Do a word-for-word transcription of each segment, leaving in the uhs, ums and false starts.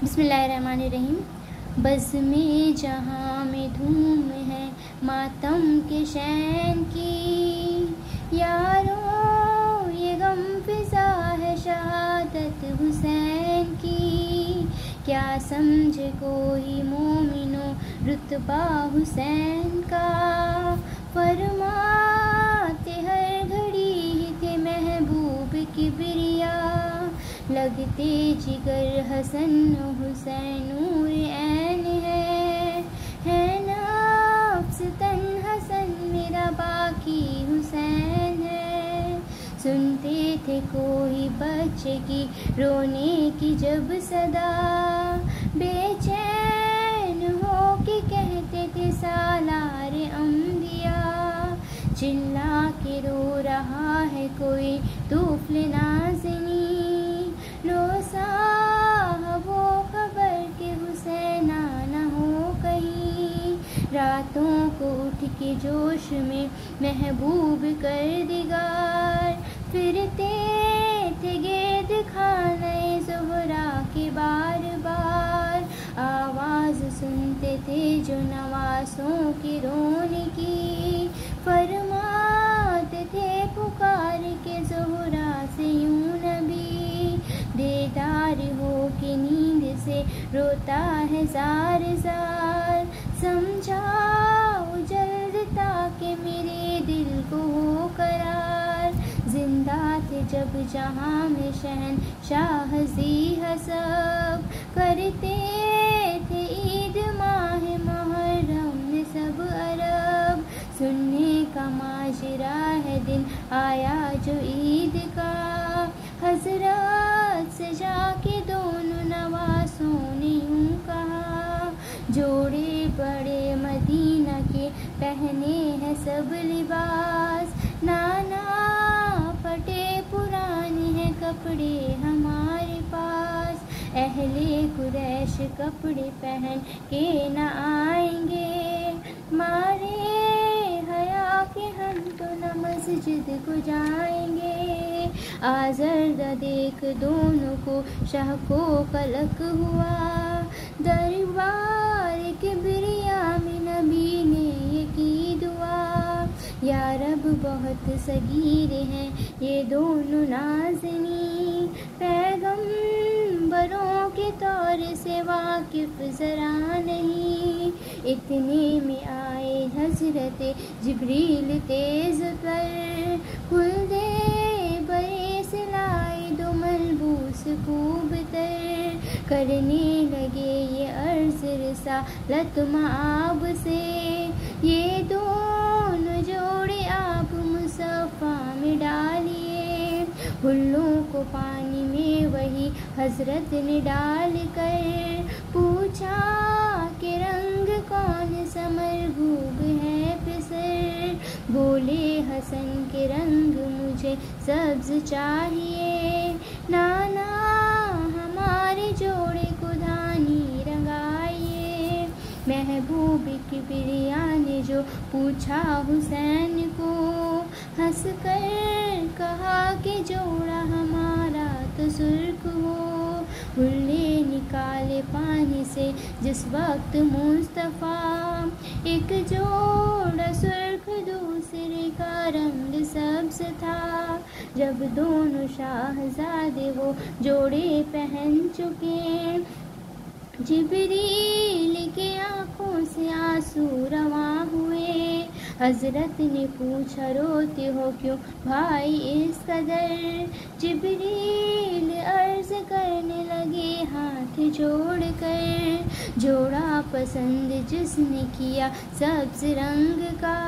بسم اللہ الرحمن الرحیم۔ بزم جہاں میں دھوم ہے ماتم کے شین کی، یارو یہ غم فضا ہے شہادت حسین کی، کیا سمجھے کوئی مومنو رتبہ حسین کا، فرماتے ہر گھڑی تھے محبوب کبریا، لگتے جگر حسن و حسین نور عین ہے، ہے نفس تن حسن میرا باقی حسین ہے، سنتے تھے کوئی بچے کی رونے کی جب صدا، بے چین ہو کے کہتے تھے سالار انبیاء، چلا کے رو رہا ہے کوئی طفل نازنی، لو صاحبو خبر کہ حسین نہ ہو کہیں، راتوں کو اٹھ کے جوش میں محبوب کردگار، پھرتے تھے گرد خانہ زہرا کے بار بار، آواز سنتے تھے جو نواسوں کی رونے کی، فرماتے تھے پکار کے زہرا سے یوں نبی، بیدار ہو کے نیند سے روتا ہے زار زار، سمجھاؤ جلد تاکہ میرے دل کو ہو قرار، زندہ تھے جب جہاں میں شہنشاہ ذی حسب، کرتے تھے عید ماہ محرم میں سب عرب، سننے کا ماجرا ہے دن آیا جو عید کا، حضرت سے جا کے دونوں نواسوں نے یوں کہا، جوڑے بڑے مدینہ کے پہنے ہیں سب لباس، نانا پھٹے پرانے ہیں کپڑے ہمارے پاس، اہل قریش کپڑے پہن کے نہ آئیں گے، مارے حیا کہ ہم تو نہ مسجد کو جائیں گے، آزردہ دیکھ دونوں کو شاہ کو قلق ہوا، دربار کبریا میں نبی نے یہ کی دعا، یا رب بہت صغیر ہیں یہ دونوں نازنین، پیغمبروں کے طور سے واقف ذرا نہیں، اتنے میں آئے حضرت جبریل تیز پر، کھل دے برے سے لائے دو ملبوس خوب تر، کرنے لگے یہ عرض رسالت مآب سے، یہ دونوں جوڑے آپ مصفا میں ڈالیے، ہلوں کو پانی میں وہی حضرت نے ڈال کر، پوچھا کہ رنگ کون سا مرغوب ہے پسر، بولے حسن کے رنگ مجھے سبز چاہیے، نانا ہمارے جوڑے کو دھانی رنگائیے، محبوب کبریا نے جو پوچھا حسین کو، ہنس کر کہا کہ جوڑا ہمارا تو سرخ ہو، ہلے نکالے پانی سے جس وقت مصطفیٰ، ایک جوڑا سرخ دوسرے کا رنگ سبز تھا، جب دونوں شاہزادے وہ جوڑے پہن چکے، جبریل کے آنکھوں سے آنسو رواں ہوئے، حضرت نے پوچھا روتے ہو کیوں بھائی اس قدر، جبریل عرض کرنے لگے ہاتھ جوڑ کر، جوڑا پسند جس نے کیا سبز رنگ کا،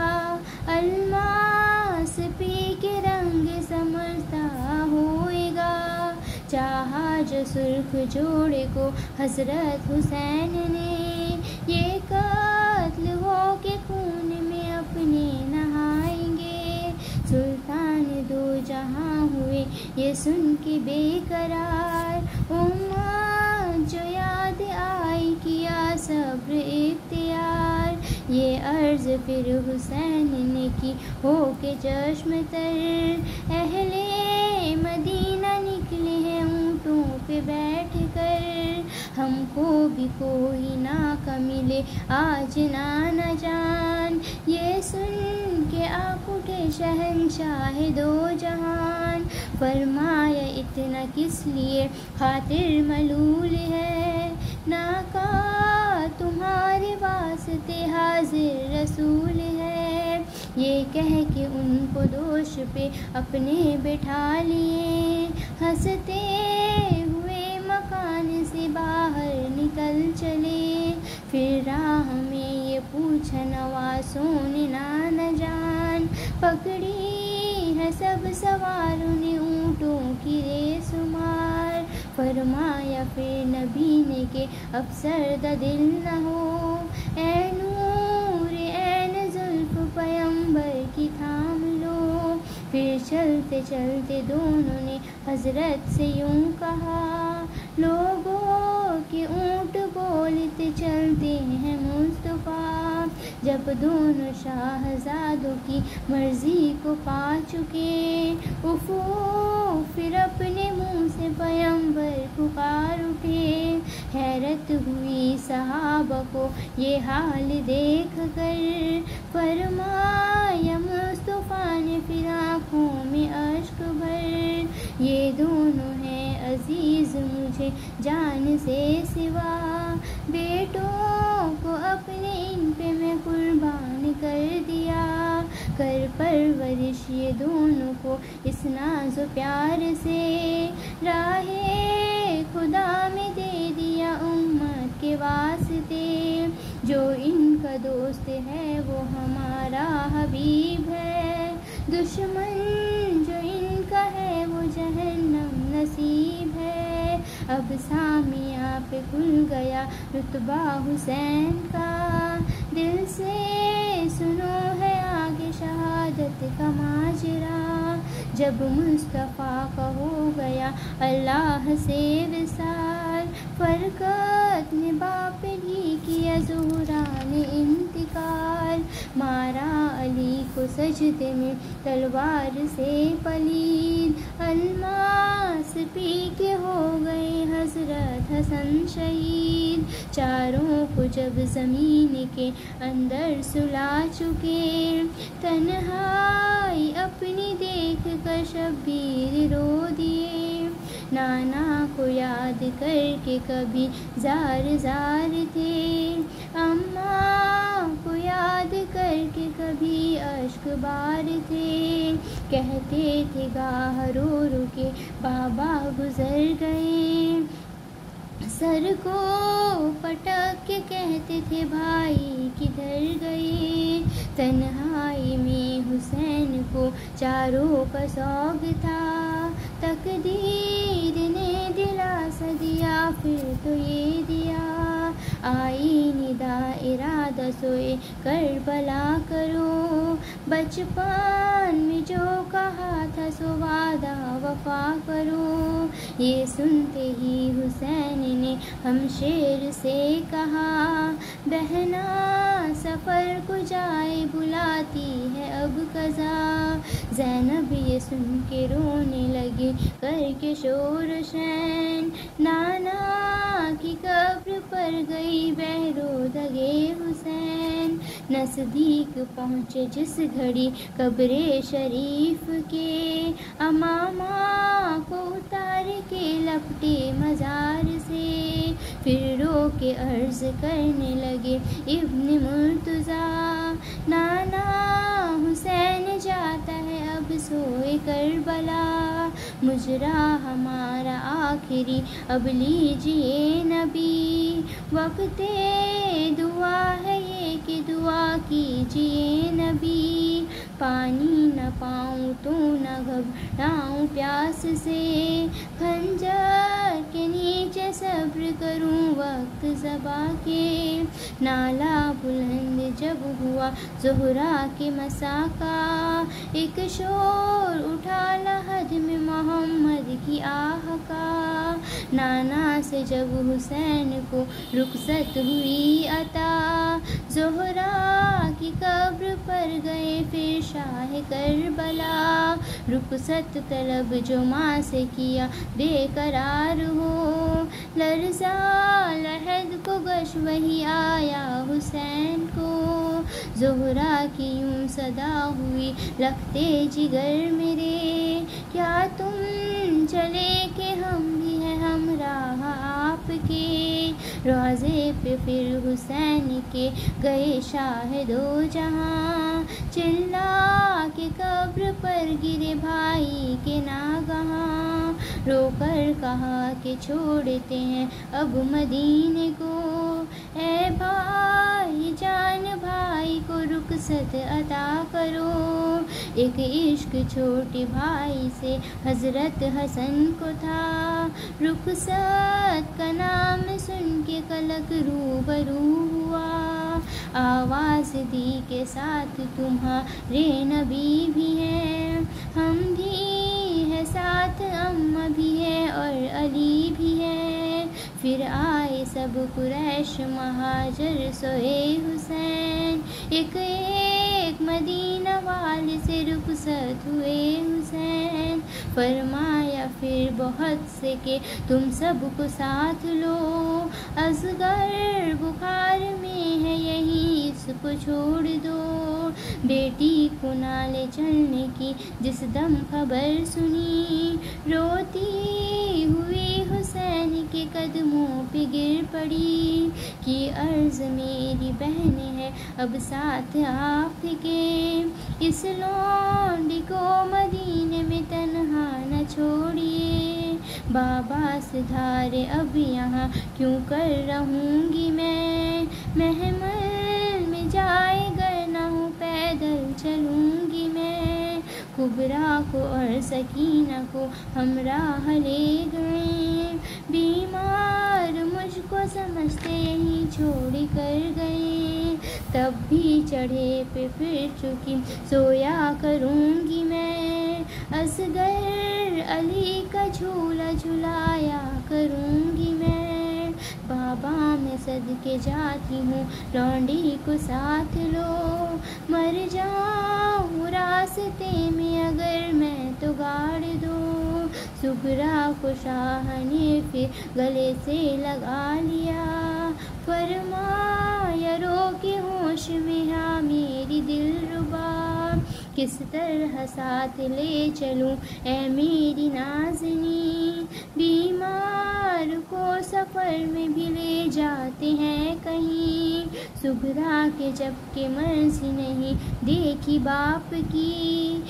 الماس پی کے رنگ سمجھتا ہوئے گا، چاہا جو سرخ جوڑے کو حضرت حسین نے، یہ قتل ہو کے خون میں اپنے نہائیں گے، سلطان دو جہاں ہوئے یہ سن کے بے قرار، امت جو یاد آئی کیا صبر اختیار، یہ عرض پھر حسین نے کی ہو کے چشم تر، اہل مدینہ نکلے ہیں اونٹوں پہ بیٹھ کر، ہم کو بھی کوئی ناکہ ملے آج نانا جان، یہ سن کے آپ اٹھے شہنشاہ دو جہان، فرمایا اتنا کس لیے خاطر ملول ہے، ناکا تمہارے واسطے حاضر رسول ہے، یہ کہہ کے ان کو دوش پہ اپنے بٹھا لیے، ہنستے ہوئے مکان سے باہر نکل چلے، پھر راہ میں یہ پوچھا نواسوں نے نانا جان، پکڑی ہے سب سواروں نے اونٹوں کی ریس مار، فرمایا پھر نبی نے کہ اب سردہ دل نہ ہو، اے نور عین زلف پیمبر کی تھام لو، پھر چلتے چلتے دونوں نے حضرت سے یوں کہا، لوگوں کے اونٹ بولتے چلتے ہیں مصطفیٰ، جب دونوں شاہزادوں کی مرضی کو پا چکے، افو پھر اپنے منہ سے پیمبر پکار اٹھے، حیرت ہوئی صحابہ کو یہ حال دیکھ کر، فرمایا مصطفیٰ نے پھر آنکھوں میں اشک بھر، یہ دونوں ہیں عزیز مجھے جان سے سوا، بیٹوں کو اپنے ان پہ میں قربان کر دیا، کر پرورش یہ دونوں کو اس ناز و پیار سے، راہ خدا میں دے دیا امت کے واسطے، جو ان کا دوست ہے وہ ہمارا حبیب ہے، دشمن جو ان کا ہے وہ جہنم نصیب ہے، اب سامیہ پہ کھل گیا رتبہ حسین کا، دل سے سنو ہے آگے شہادت کا ماجرا، جب مصطفیٰ کا ہو گیا اللہ سے وصال، فرقت نے باپ ہی کیا زہرا نے انتقال، مارا علی کو سجدے میں تلوار سے پلید، الماس پی کے ہو گئے حضرت حسن شہید، چاروں کو جب زمین کے اندر سلا چکے، تنہائی اپنی دیکھ کر شبیر رو دیے، نانا کو یاد کر کے کبھی زار زار تھے، اماں کو یاد کر کے کبھی اشک بار تھے، کہتے تھے گاہ رو رو کے بابا گزر گئے، سر کو پٹک کے کہتے تھے بھائی کدھر گئے، تنہائی میں حسین کو چاروں کا سوگ تھا، تقدیر نے دلاسا دیا پھر تو یہ دیا، آئی ندا ارادہ سوئے کربلا کرو، بچپن میں جو کہا تھا سو وعدہ وفا کرو، یہ سنتے ہی حسین نے ہمشیر سے کہا، بہنا سفر کو جائے بلاتی ہے اب قضا، زینب یہ سن کے رونے لگی کر کے شور شین، نانا کی قبر پر گئی بہرو دگے حسین، نزدیک پہنچے جس گھڑی قبر شریف کے، امامہ کو اتار کے لپٹے مزار سے، پھر رو کے عرض کرنے لگے ابن مرتضیٰ، نانا حسین جاتا ہے اب سوئے کربلا، مجرا ہمارا آخری اب لیجئے نبی، وقت دعا ہے یہ کہ دعا کیجئے نبی، پانی نہ پاؤں تو نہ گھبراؤں پیاس سے، خنجر کے نیچے صبر کروں وقت ذبح کے، نالا بلند جب ہوا زہرا کے مسا کا، ایک شور اٹھا لحد میں محمد کی آہ کا، نانا سے جب حسین کو رخصت ہوئی عطا، زہرا کی قبر پر گئے پھر شاہ کربلا، رخصت طلب جو ماں سے کیا بے قرار ہو، لرزا لحد کو گش وہی آیا حسین کو، زہرا کی یوں صدا ہوئی لگتے جگر میرے، کیا تم چلے کہ ہم بھی ہیں ہمراہ آپ کے، روضے پہ پھر حسین کے گئے شاہ دو جہاں، چلا کے قبر پر گرے بھائی کے ناگہاں، رو کر کہا کہ چھوڑتے ہیں اب مدینے کو، اے بھائی جان بھائی کو رخصت عطا کرو، ایک عشق چھوٹے بھائی سے حضرت حسن کو تھا، رخصت کا نام سن کے کلک روبرو ہوا، آواز دی کے ساتھ تمہارے نبی بھی ہیں، ہم بھی ہے ساتھ، اماں بھی ہے اور علی بھی ہے، پھر آئے سب قریش مہاجر سوئے حسین، ایک ایک مدینہ والے سے رخصت ہوئے حسین، فرمایا پھر بہت سے کہ تم سب کو ساتھ لو، اصغر بخار میں ہے یہی اس کو چھوڑ دو، بیٹی کو نالے چلنے کی جس دم خبر سنی، روتی ہوئی حسین کے قدموں پہ گر پڑی، کہ عرض میری بہن ہے اب ساتھ آپ کے، اس لونڈی کو مدینے میں تنہا نہ چھوڑیے، بابا سے دھارے اب یہاں کیوں کر رہوں گی میں، محمل میں جائے گر نہ ہوں پیدل چلوں گی میں، کبریٰ کو اور سکینہ کو ہمراہ لے گئے، بیمار مجھ کو سمجھتے یہیں چھوڑ کر گئے، تب بھی چڑھے پہ پھر چکی سویا کروں گی میں، اصغر علی کا جھولا جھلایا کروں گی میں، بابا میں صدقے جاتی ہوں لونڈی کو ساتھ لو، مر جاؤں راستے میں اگر میں تو گاڑ دو، سغرا کو شاہ نے پھر گلے سے لگا لیا، فرمایا رو کے ہوش میں ہاں میری دلربا، کس طرح ساتھ لے چلوں اے میری نازنی، بیمار کو سفر میں بھی لے جاتے ہیں کہیں، سغرا کے جب کہ مرضی نہیں دیکھی باپ کی،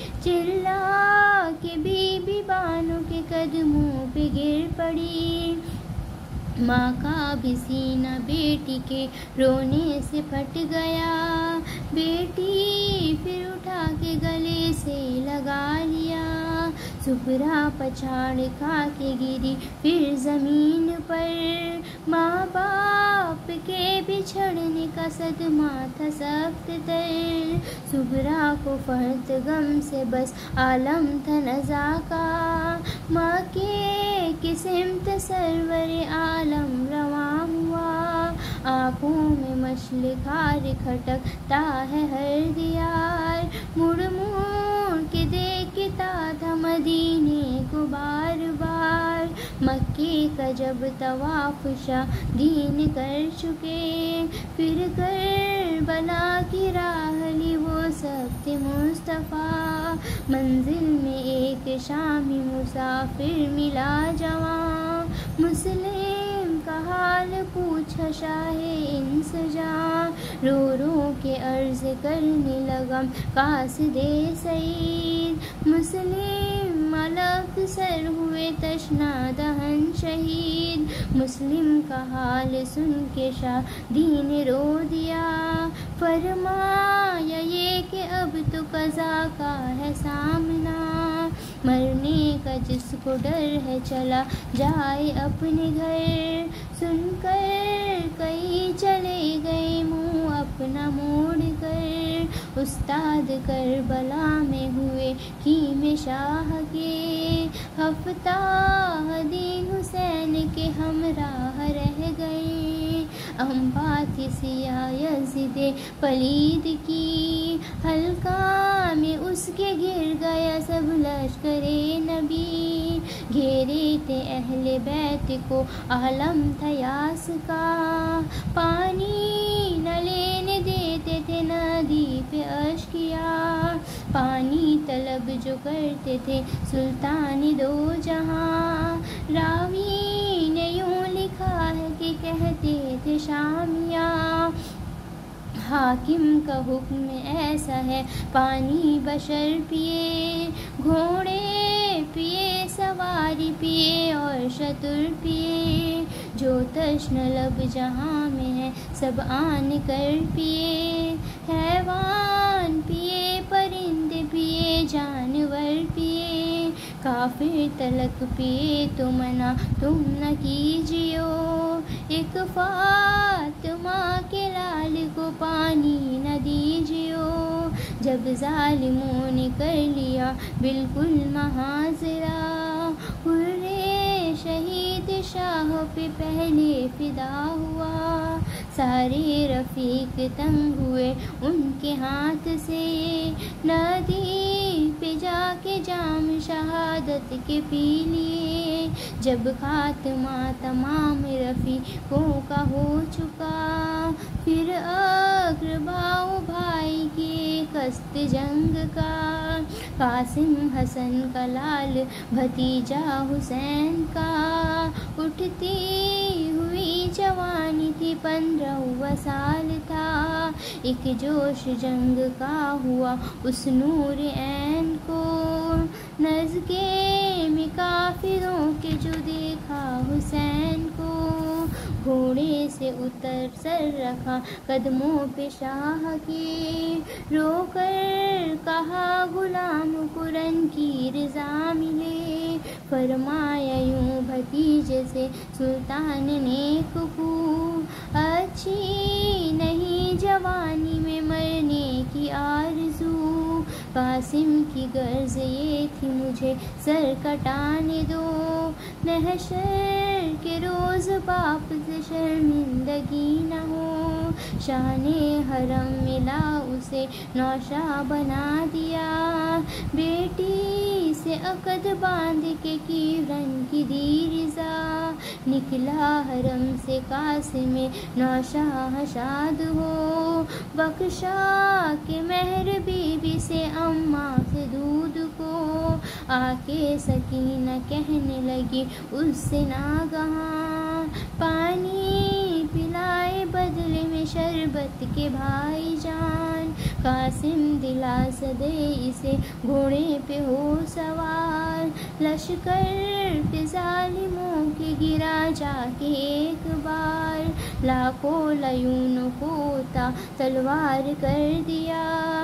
چلا کے بی بی بانوں کے قدموں پہ گر پڑی، ماں کا بھی سینہ بیٹی کے رونے سے پھٹ گیا، بیٹی پھر اٹھا کے گلے سے لگا لیا، سغرا پچھاڑ کھا کے گری پھر زمین پر، ماں باپ کے بچھڑنے کا صدمہ تھا سخت تر، سغرا کو فرط غم سے بس عالم تھا نزا کا، ماں کے قسمت سرور عالم رواں ہوا، آنکھوں میں مشل کھار کھٹکتا ہے ہر دیار، مڑ مڑ کے دیکھتا تھا مدینے کو بار بار، مکے کا جب طواف شاہ دین کر چکے، پھر کربلا کی راہ لی وہ سب تھے مصطفیٰ، منزل میں ایک شامی مسافر ملا جواں، مسلم کا حال پوچھا شاہ انسجاں، رو رو کے عرض کرنے لگا قاصد سعید، مسلم ملک سر ہوئے تشنا دہن شہید، مسلم کا حال سن کے شاہ دین رو دیا، فرمایا یہ کہ اب تو قضا کا ہے سامنا، مرنے کا جس کو ڈر ہے چلا جائے اپنے گھر، سن کر نہ موڑ کر، استاد کربلا میں ہوئے کیم شاہ کے، ہفتادین حسین کے ہمراہ رہ گئے، امبا تھی سیاہ یزید پلید کی، حلقہ میں اس کے گر گیا سب لشکر نبی، گھیرے تھے اہل بیت کو عالم تھا یاس کا، پانی نہ لینے دیتے تھے ندی پہ اشکیا، پانی طلب جو کرتے تھے سلطان دو جہاں، راوی نے یوں لکھا ہے کہ کہتے تھے شامیاں، حاکم کا حکم ایسا ہے پانی بشر پیے، گھوڑے پیے سواری پیے اور شتر پیے، جو تشن لب جہاں میں ہے سب آن کر پیے، حیوان پیے پرندے پیے جانور پیے، کافر تلک پیے تو منع تم نہ کیجیو، ایک فاطمہ کے لال کو پانی نہ دیجیو، جب ظالموں نے کر لیا بالکل محاصرہ، حرے شہید شاہ پہ پہلے فدا ہوا، سارے رفیق تنگ ہوئے ان کے ہاتھ سے، ندی پہ جا کے جام شہادت کے پی لیے، جب خاتمہ تمام رفیقوں کا ہو چکا، پھر اقرباء بھائی کی قصد جنگ کا، قاسم حسن کا لال بھتیجا حسین کا، اٹھتی ہوئی جوانی تھی پندرہ سال تھا، ایک جوش جنگ کا ہوا اس نور عین کو، نزدیک میں کافروں کے جو دیکھا حسین کو، گھوڑے سے اتر سر رکھا قدموں پہ شاہ کے، رو کر کہا غلام قرآن کی رضا ملے، فرمایا یوں بھتیجے سے سلطان نیک کو، اچھی نہیں جوانی میں مرنے کی آرزو، قاسم کی غرض یہ تھی مجھے سر کٹانے دو، محشر کے روز باپ سے شرمندگی نہ ہو، شان حرم ملا اسے نوشا بنا دیا، بیٹی سے عقد باندھ کے کیرن کی دی رضا، نکلا حرم سے قاسم نوشا شاد ہو، بخشا کہ مہر بی بی سے اماں سے دودھ کو، آ کے سکینہ کہنے لگی اس سے ناگہاں، پانی پلائے بدلے میں شربت کے بھائی جان، قاسم دلا سدے اسے گھوڑے پہ ہو سوار، لشکر پہ ظالموں کے گرا جا کے ایک بار، لاکھوں لیونوں کو تا تلوار کر دیا،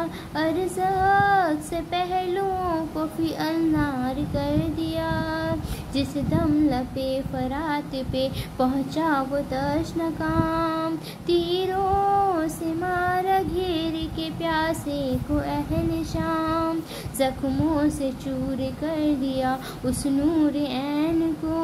ارزاق سے پہلوؤں کو فی النار کر دیا، جس دم لپے فرات پہ پہنچا وہ تشنکام، تیروں سے مارا گھیر کے پیاسے کو اہل شام، زخموں سے چور کر دیا اس نور عین کو،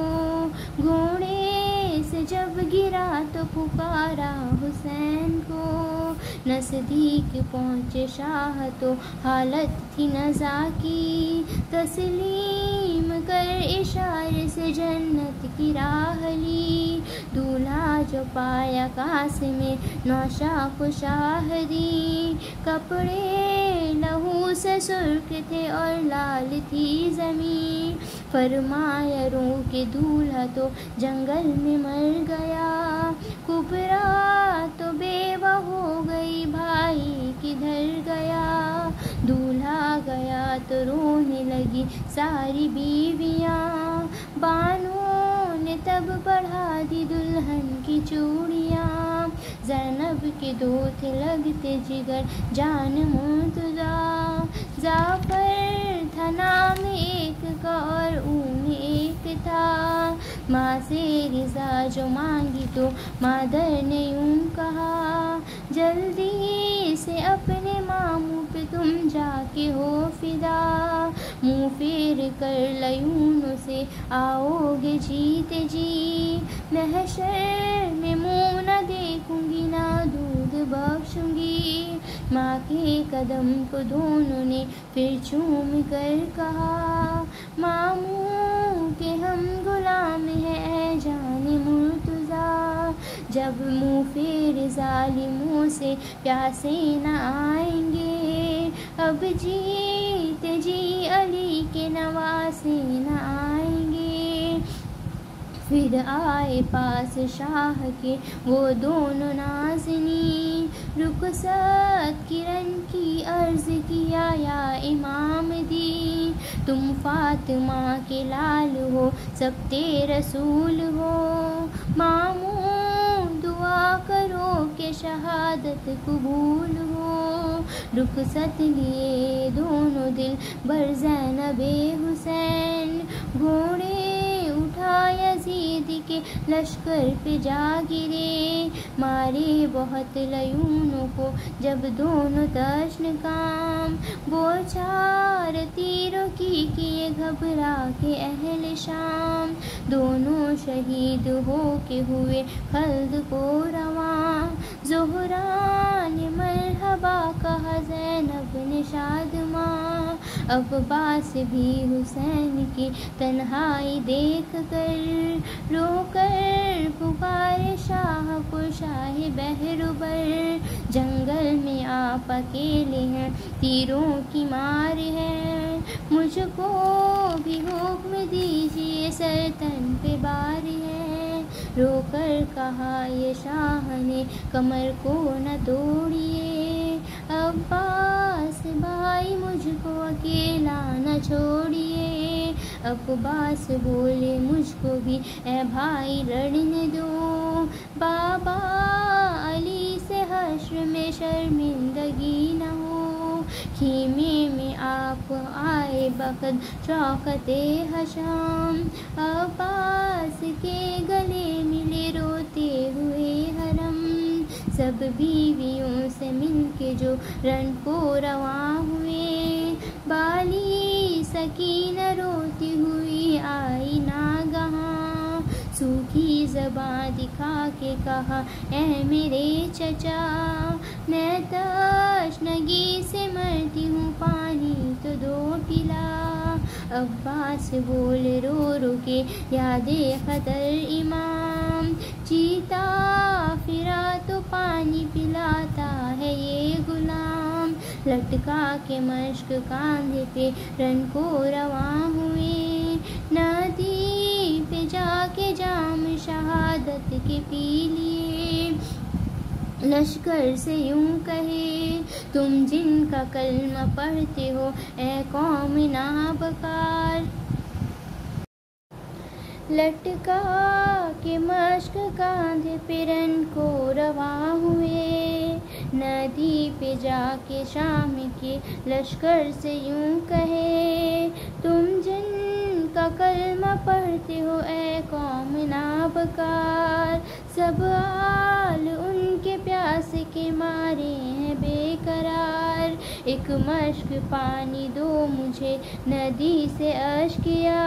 گھوڑے سے جب گرا تو پکارا حسین کو، نزدیک پہنچے شاہ تو حالت تھی نزا کی، تسلیم کر اشارے سے جنت کی راہ لی، دولہا جو پایا قاسم نوشا کو شاہ دی، کپڑے لہو سے سرخ تھے اور لال تھی زمین، فرمایا رو کے دولہا تو جنگل میں مر گیا، کبرا تو بیوہ ہو گئی بھائی کدھر گیا، دولہا گیا تو رونے لگی ساری بیویاں، بانوں نے تب بڑھا دی دلہن کی چوڑیاں، زینب کے دو تھے لگتے جگر جان مرتضیٰ، جعفر تھا نام ایک کا اور اون ایک تھا، ماں سے رضا جو مانگی تو مادر نے یوں کہا، جلدی سے اپنے ماموں پہ تم جا کے ہو فدا، منہ پھیر کر لیونوں سے آؤ گے جیتے جی، محشر میں منہ نہ دیکھوں گی نہ دودھ بخشوں گی، ماں کے قدم کو دونوں نے پھر چوم کر کہا، ماموں کے ہم غلام ہیں اے جان مرتضیٰ، جب منہ پھر ظالموں سے پیاسے نہ آئیں گے، اب جیتے جی علی کے نواسے نہ آئیں گے، پھر آئے پاس شاہ کے وہ دونوں نازنین، رخصت کرن کی عرض کیا یا امام دین، تم فاطمہ کے لال ہو سب تے رسول ہو، ماموں دعا کرو کہ شہادت قبول ہو، رخصت لیے دونوں دل بر زینب حسین، گھوڑے اٹھا یزید کے لشکر پہ جا گرے، مارے بہت لیونوں کو جب دونوں تشن کام، بوچھار تیروں کی کیے گھبرا کے اہل شام، دونوں شہید ہو کے ہوئے خلد کو رواں، زہرا نے مرحبا کہا زینب نے شادماں، عباس بھی حسین کی تنہائی دیکھ کر رو کر پکارے شاہ کو شاہ بہروبر، جنگل میں آپ اکیلے ہیں تیروں کی مار ہے، مجھ کو بھی حکم دیجیے سر تن پہ بار ہے، رو کر کہا یہ شاہ نے کمر کو نہ توڑیے، عباس بھائی مجھ کو اکیلا نہ چھوڑیے، عباس بولے مجھ کو بھی اے بھائی لڑنے دو، بابا علی سے حشر میں شرمندگی نہ ہو، خیمے میں آپ آئے بقد شوکت حشام، عباس کے گلے ملے روتے ہوئے حرم، سب بیویوں سے مل کے جو رن کو رواں ہوئے، بالی سکینہ روتی ہوئی آئی ناگہاں، سوکھی زباں دکھا کے کہا اے میرے چچا، میں تشنگی سے مرتی ہوں پانی تو دو پلا، عباس بولے رو رو کے یاد خطر امام، چیتا پھرا تو پانی پلاتا ہے یہ غلام، لٹکا کے مشک کاندھے پہ رن کو رواں ہوئے، ندی پہ جا کے جام شہادت کے پی لیے، لشکر سے یوں کہے تم جن کا کلمہ پڑھتے ہو اے قوم نابکار، لٹکا کے مشک کاندھے پہ رن کو رواں ہوئے، ندی پہ جا کے شام کے لشکر سے یوں کہے تم جن کا کلمہ پڑھتے ہو اے قوم نابکار، سب آل ان کے پیاس کے مارے ہیں بے قرار، ایک مشک پانی دو مجھے ندی سے اشکیا،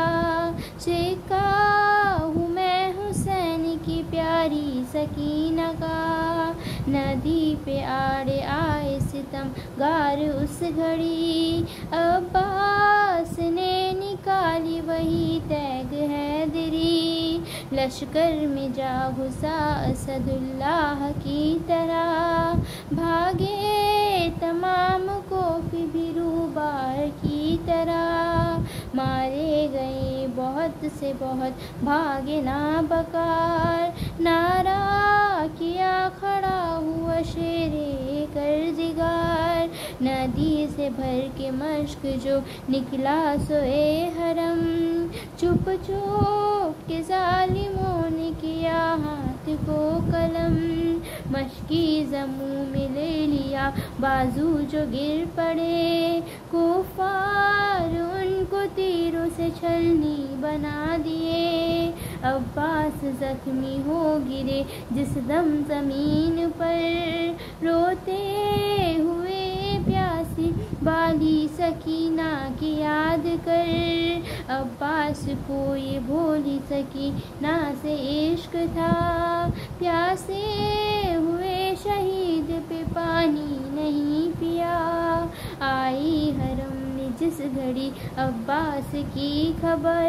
سکا ہوں میں حسین کی پیاری سکینہ کا، ندی پہ آڑے آئے ستم گار اس گھڑی، عباس نے نکالی وہی تیگ حیدری، لشکر میں جا گھسا اسد اللہ کی طرح، بھاگے تمام کوفی بھی روبار کی طرح، مارے گئے بہت سے بہت بھاگے نابکار، نعرہ کیا کھڑا ہوا شیر کردگار، ندی سے بھر کے مشک جو نکلا سوئے حرم، چپ چپ کے ظالموں نے کیا ہاتھ کو قلم، مشکی زموں میں لے لیا بازو جو گر پڑے، کفار ان کو تیروں سے چھلنی بنا دیے، عباس زخمی ہو گرے جس دم زمین پر، روتے ہوئے پیاسی بالی سکینہ کی یاد کر، عباس کو یہ بھولی سکینہ سے عشق تھا، پیاسے ہوئے شہید پہ پانی نہیں پیا، آئی حرم میں جس گھڑی عباس کی خبر،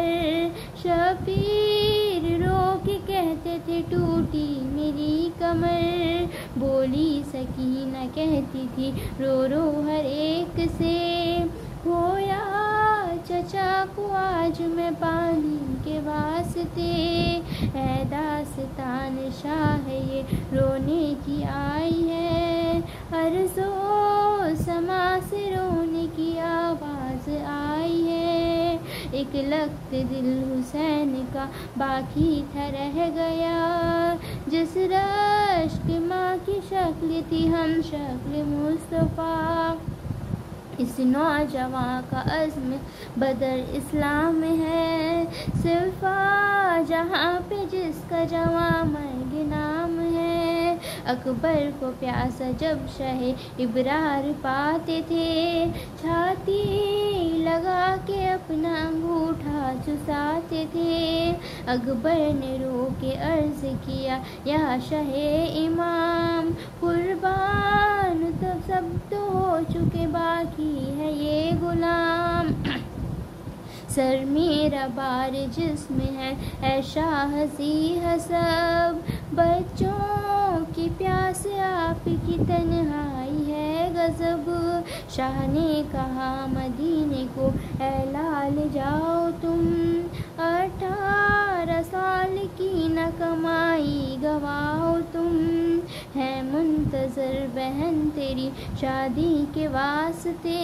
شبیر رو کے کہتے تھے ٹوٹی میری کمر، بولی سکینہ کہتی تھی رو رو ہر ایک سے، ہویا چچا کو آج میں پانی کے واسطے، اے داستان شاہ یہ رونے کی آئی ہے، ارض و سما سے رونے کی آواز آئی ہے، ایک لخت دل حسین کا باقی تھا رہ گیا، جس رشک ماں کی شکل تھی ہم شکل مصطفیٰ، اس نوجوان کا عزم بدر اسلام ہے، صرفا جہاں پہ جس کا جوان مرگ نام ہے، اکبر کو پیاسا جب شہ ابرار پاتے تھے، چھاتی لگا کے اپنا انگوٹھا چساتے تھے، اکبر نے رو کے عرض کیا یا شہ امام، قربان تو سب تو ہو چکے باقی ہے یہ غلام، سر میرا بار جسم ہے اے شاہ ذی حسب، بچوں کی پیاس آپ کی تنہائی ہے غضب، شاہ نے کہا مدینے کو اے لال جاؤ تم، اٹھارہ سال کی نہ کمائی گواؤ تم، ہے منتظر بہن تیری شادی کے واسطے،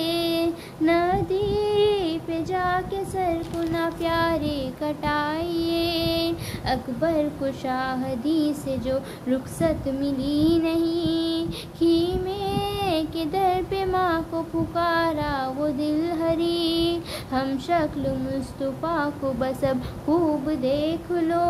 ندی پہ جا کے سر کو نہ پیارے کٹائیے، اکبر کو شاہدی سے جو رخصت ملی نہیں، خیمے کے در پہ ماں کو پکارا وہ دل ہری، ہم شکل مصطفیٰ کو بس اب خوب دیکھ لو،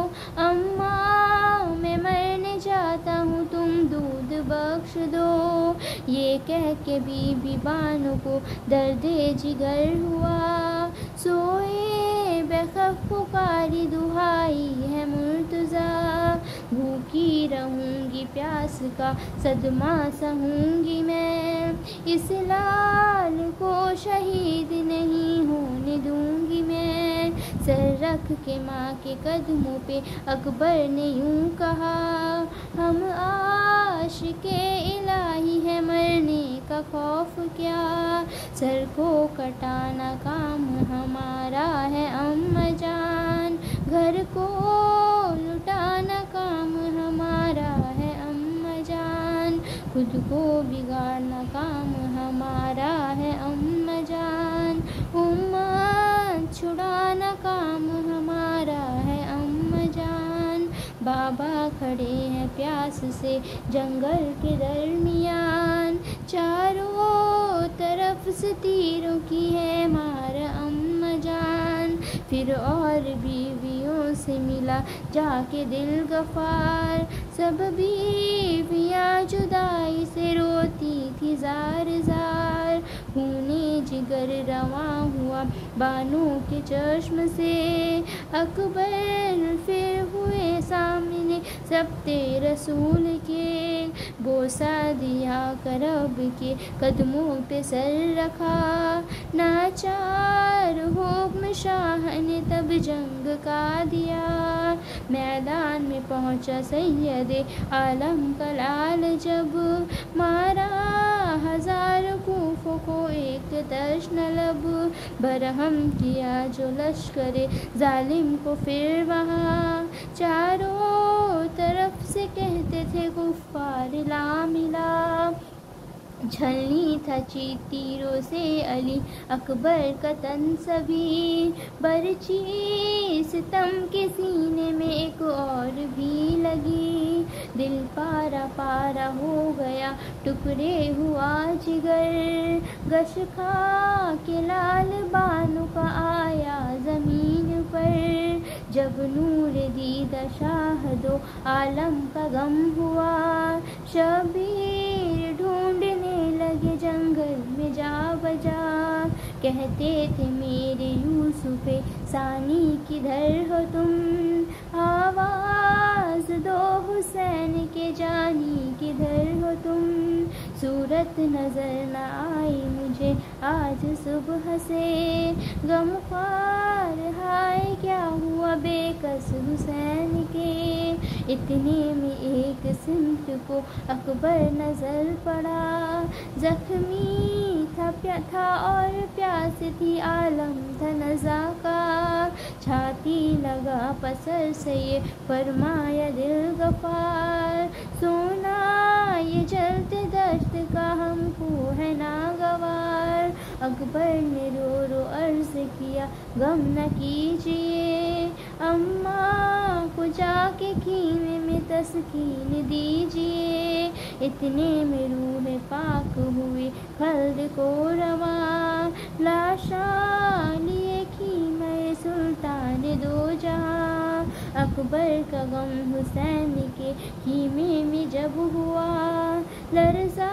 اماں میں مرنے جاتا ہوں تم دودھ بخش دو، یہ کہہ کے بی بی بانو کو درد جگر ہوا، سوئے بے خف پکاری دہائی ہے مرتضیٰ، بھوکی رہوں گی پیاس کا صدمہ سہوں گی میں، اس لال کو شہید نہیں ہونے دوں گی میں، سر رکھ کے ماں کے قدموں پہ اکبر نے یوں کہا، ہم عاشق الہی ہے مرنے کا خوف کیا، سر کو کٹانا کام ہمارا ہے اماں جان، گھر کو لٹانا کام ہمارا ہے اماں جان، خود کو بگاڑنا کام ہمارا ہے اماں جان، امت چھڑانا کام ہمارا ہے اماں جان، بابا کھڑے ہیں پیاس سے جنگل کے درمیان، چاروں طرف سے تیروں کی ہے مار اماں جان، پھر اور بیویوں سے ملا جا کے دل غفار، سب بیویاں جدائی سے روتی تھی زار زار، خونِ جگر رواں ہوا بانو کے چشم سے، اکبر پھر ہوئے سامنے سبتے رسول کے، بوسہ دیا کرب کے قدموں پہ سر رکھا، ناچار حکم شاہ نے تب جنگ کا دیا، میدان میں پہنچا سید عالم کا لال جب، مارا ہزار کوفوں کو ایک تشن لب، برہم کیا جو لشکر ظالم کو پھر وہاں، چاروں طرف سے کہتے تھے کفار لا ملا، جھلنی تھا چیخ تیروں سے علی اکبر کا تن سبھی، برچی ستم کے سینے میں ایک اور بھی لگی، دل پارا پارا ہو گیا ٹکڑے ہوا جگر، گش کھا کے لال بانو کا آیا زمین پر، جب نور دیدہ شاہ دو عالم کا غم ہوا، شبیر ڈھونڈنے لگے جنگل میں جا بجا، کہتے تھے میرے یوسف ثانی کدھر ہو تم، آواز دو حسین کے جانی کدھر ہو تم، صورت نظر نہ آئی مجھے آج صبح سے، غم خوار ہائے کیا ہوا بے کس حسین کے، اتنے میں ایک سمت کو اکبر نظر پڑا، زخمی تھا تھا اور پیاس تھی عالم تھا نزا کا، چھاتی لگا پسر سے یہ فرمایا دل غفار، سونا یہ جلتے دشت کا ہم کو ہے ناگوار، اکبر نے رو رو عرض کیا غم نہ کیجیے، اماں کو جا کے کینے میں تسکین دیجیے، اتنے میں روح پاک ہوئی خلد کو رواں، لاشاں لیے خیمہ سلطان دو جہاں، اکبر کا غم حسین کے خیمے میں جب ہوا، لرزا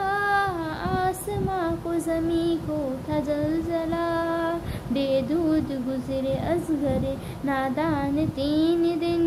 آسماں کو زمیں کو تھا زلزلہ، بے دودھ گزرے اصغر نادان تین دن،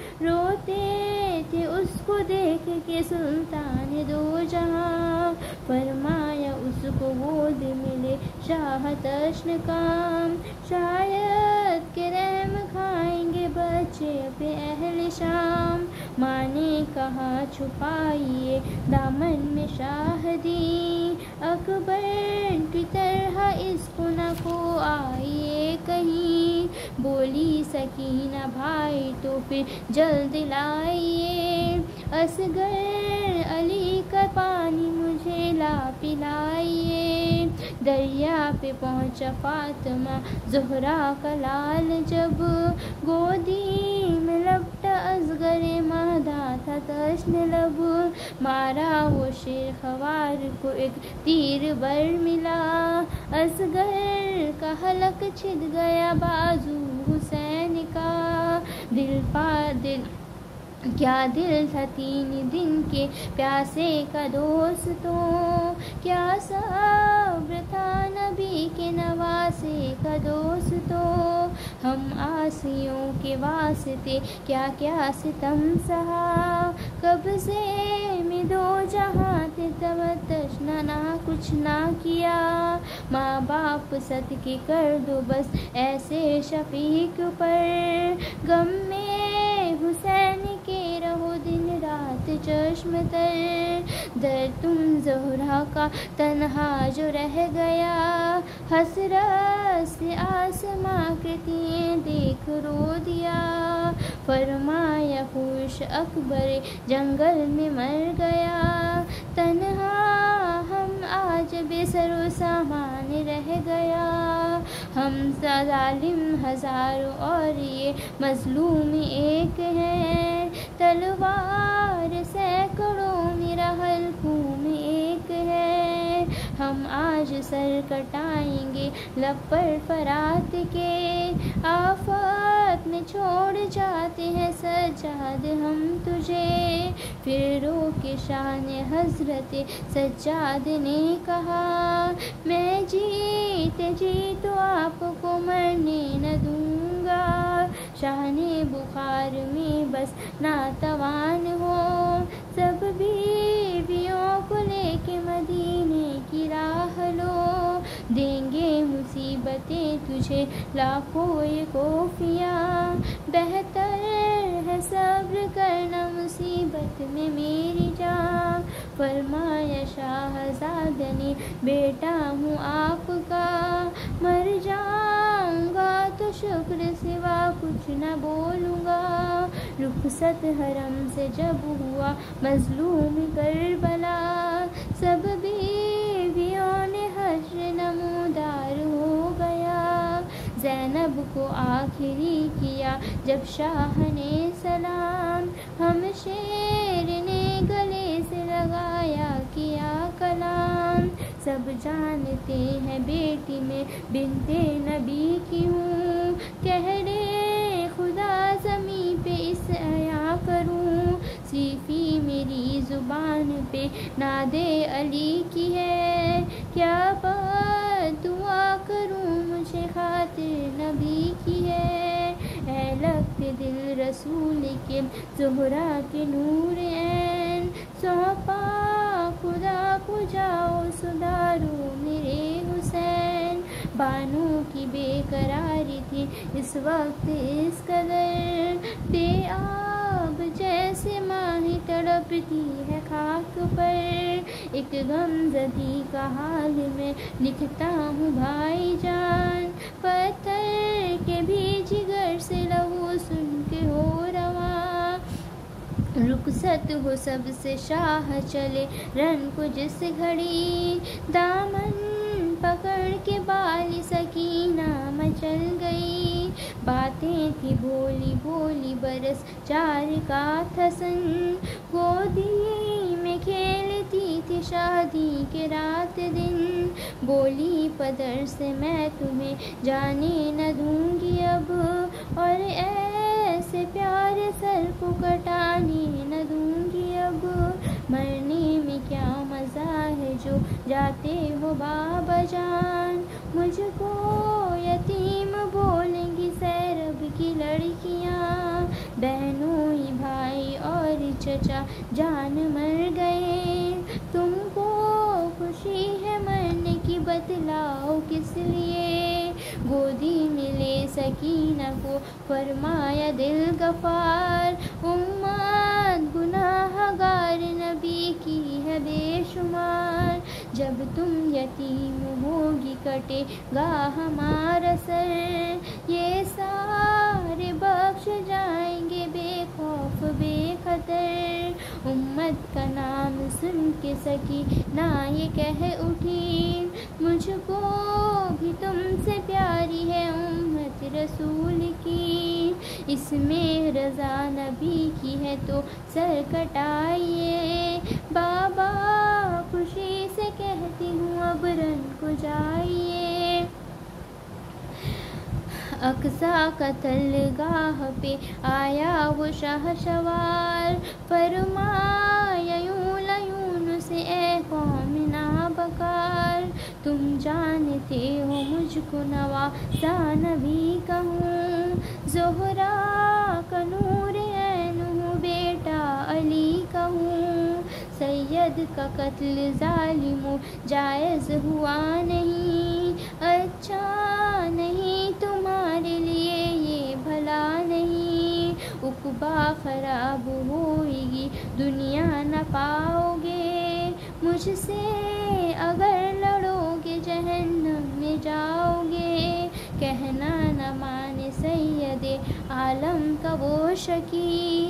روتے تھے اس کو دیکھ کے سلطان دو جہاں، فرمایا اس کو گود ملے شاہ تشن کام، شاید کہ رحم کھائیں گے بچے پہ اہل شام، ماں نے کہا چھپائیے دامن میں شاہدی، اکبر کی طرح اس کو نہ کو آئیے کہیں، بولی سکینہ بھائی تو پھر جلد لائیے، اصغر علی کا پانی مجھے لا پلائیے، دریا پہ پہنچا فاطمہ زہرا کا لال جب، گودی میں لپٹا اصغر مہدا تھا تشن لب، مارا وہ شیر خوار کو ایک تیر بر ملا، اصغر کا حلق چھد گیا بازو حسین کا، دل پا دل کیا دل تھا تین دن کے پیاسے کا دوستوں، کیا صبر تھا نبی کے نواسے کا دوستوں، ہم آسیوں کے واسطے کیا کیا ستم سہا، قبضے میں دو جہاں تھے تب تشنا نہ کچھ نہ کیا، ماں باپ صدقے کر دو بس ایسے شفیق پر، غم میں حسین کے رہو دن رات چشم تر، در تم زہرا کا تنہا جو رہ گیا، حسرت سے آسماں کرتییں دیکھ رو دیا، فرمایا خوش اکبر جنگل میں مر گیا، تنہا ہم آج بے سر و سامان رہ گیا، ہم ظالم ہزاروں اور یہ مظلوم ایک ہے، تلوار سینکڑوں میرا حلقوں میں ایک ہے، ہم آج سر کٹائیں گے لب پر فرات کے، آفات میں چھوڑ جاتے ہیں سجاد ہم تجھے، پھر رو کے شان حضرت سجاد نے کہا، میں جیتے جی تو آپ کو مرنے نہ دوں گا، شان بخار میں بس ناتوان ہو، سب بیویوں کو لے کے مدینے کی راہ لو، دیں گے مصیبتیں تجھے لاکھوں یہ کوفیاں، بہتر ہے صبر کرنا مصیبت میں میری جان، فرمایا شاہزاد نے بیٹا ہوں آپ کا، مر جاؤں گا تو شکر سوا کچھ نہ بولوں گا، رخصت حرم سے جب ہوا مظلوم کربلا، سب بیویوں نے حشر نمودار ہو گیا، زینب کو آخری کیا جب شاہ نے سلام، ہم شیر نے گلے سے لگایا کیا کلام، سب جانتے ہیں بیٹی میں بنت نبی کی ہوں، کہہ رے خدا زبان پہ نادے علی کی ہے، کیا بات دعا کروں مجھے خاطر نبی کی ہے، اے لگتے دل رسول کے زہرا کے نور عین، سونپا خدا کو جاؤ سدھارو میرے حسین، بانو کی بے قراری تھی اس وقت اس قدر، بے آب جیسے ماہی تڑپتی ہے خاک پر، ایک غم زدی کا حال میں لکھتا ہوں بھائی جان، پتھر کے بھی جگر سے لہو سن کے ہو رواں، رخصت ہو سب سے شاہ چلے رن کو جس گھڑی، دامن پکڑ کے بالی سکینہ مچل گئی، باتیں تھی بولی بولی برس چار کا تھا سن، گودی میں کھیلتی تھی شادی کے رات دن، بولی پدر سے میں تمہیں جانے نہ دوں گی اب، اور ایسے پیارے سر کو کٹانے نہ دوں گی اب، مرنے میں کیا مزہ ہے جو جاتے ہو بابا جان، مجھ کو یتیم بولیں گی سیرب کی لڑکیاں، بہنوئی بھائی اور چچا جان مر گئے، تم کو خوشی ہے مرنے کی بتلاؤ کس لیے، گودی میں لے سکینہ کو فرمایا دل غفار، امت گناہ گار نبی کی ہے بے شمار، جب تم یتیم ہوگی کٹے گا ہمارا سر، یہ سارے بخش جائیں گے بے خوف بے خطر، امت کا نام سن کے سکینہ یہ کہہ اٹھی، مجھ کو بھی تم سے پیاری ہے امت رسول کی، اس میں رضا نبی کی ہے تو سر کٹائیے، بابا خوشی سے کہتی ہوں اب رن کو جائیے، اقصیٰ قتل گاہ پہ آیا وہ شاہ سوار، فرمایا یوں لیون سے اے قوم نابکار، تم جانتے ہو مجھ کو نواسا نبی کہوں، زہرا کا نور عین ہوں بیٹا علی کہوں، سید کا قتل ظالم و جائز ہوا نہیں، اچھا نہیں تمہارے لیے یہ بھلا نہیں، عقبیٰ خراب ہوئے گی دنیا نہ پاؤ گے، مجھ سے اگر لڑو گے جہنم میں جاؤ گے، کہنا نہ مانے سید عالم کا وہ شکی،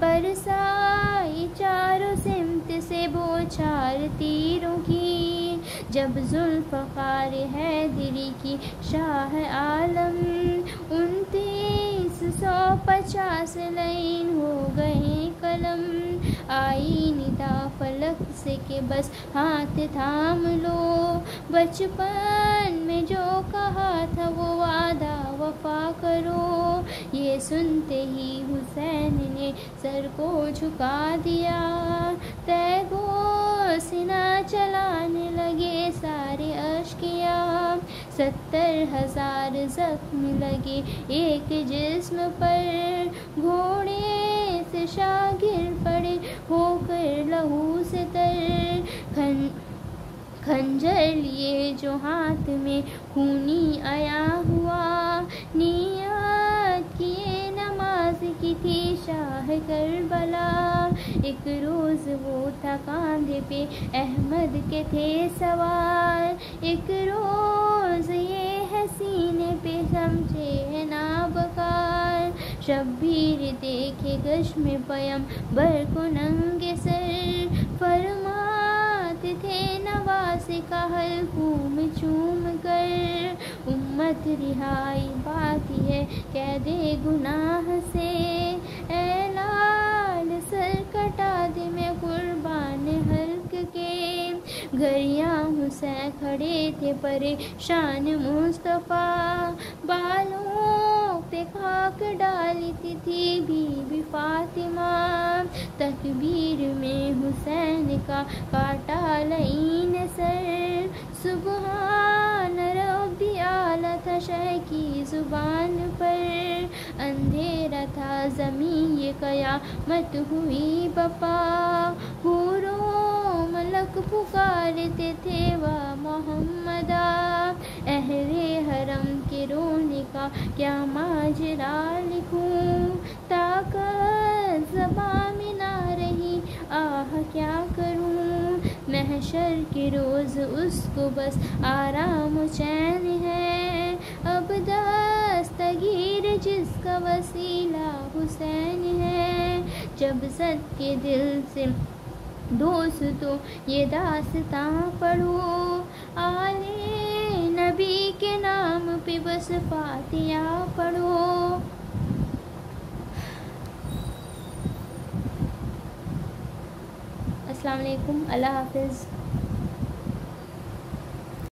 برسائی چاروں سمت سے بوچھار تیروں کی، جب ذوالفقار حیدری کی شاہ عالم، انتیس سو پچاس لین ہو گئے قلم، آئی ندا فلک سے کہ بس ہاتھ تھام لو، بچپن میں جو کہا تھا وہ وعدہ وفا کرو، یہ سنتے ہی حسین نے سر کو جھکا دیا، تیغ و سینہ چلانے لگے سارے اشقیاء، ستر ہزار زخم لگے ایک جسم پر، گھوڑے سے شاہ گر پڑے ہو کر لہو سے تر، کھن خنجر لیے جو ہاتھ میں خونی آیا ہوا، نیت کیے نماز کی تھی شاہ کربلا، ایک روز وہ تھا کاندھے پہ احمد کے تھے سوار، ایک روز یہ ہے سینے پہ سمجھے ہے نابکار، شبیر دیکھے گشم پیمبر کو ننگے سر، فرماتے تھے نواسے کا حلقوم چوم کر، امت رہائی پاتی ہے قید گناہ سے، اے لال سر کٹا دے میں قربان حلق کے، گھریاں حسین کھڑے تھے پریشان مصطفیٰ، بالوں پہ خاک ڈالتی تھی بی بی فاطمہ، تکبیر میں حسین کا کاٹا لعین سر، سبحان ربی اعلیٰ تھا شہ کی زبان پر، اندھیرا تھا زمین یہ قیامت ہوئی بپا، حور و ملک پکارتے تھے وا محمدا، اہل حرم کے رونے کا کیا ماجرا لکھوں، طاقت زبان میں نہ رہی آہ کیا کروں، محشر کے روز اس کو بس آرام و چین ہے، اب دستگیر جس کا وسیلہ حسین ہے، جب زد کے دل سے دوستو یہ داستاں پڑھو، آل نبی کے نام پہ بس فاتحہ پڑھو۔ السلام علیکم، اللہ حافظ۔